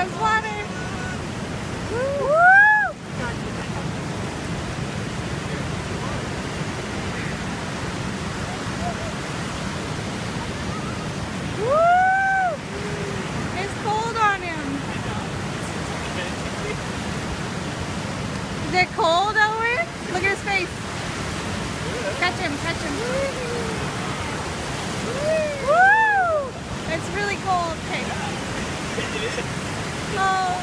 comes water. Woo! Woo! It's cold on him. Is it cold, Owen? Look at his face. Catch him, catch him. Woo! It's really cold. Okay. Oh.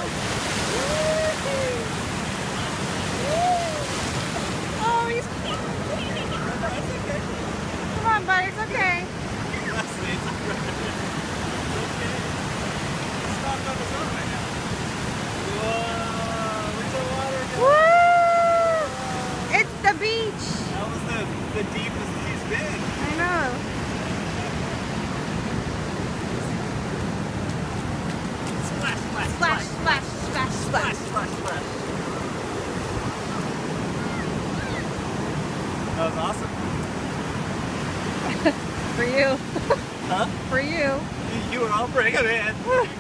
Oh, he's... Come on, bud. It's okay. Woo! It's the beach. That was the deepest he's been. I know. Splash, splash, Splash, splash, splash, splash, splash. splash, splash. That was awesome. For you. Huh? For you. You were all bring him in.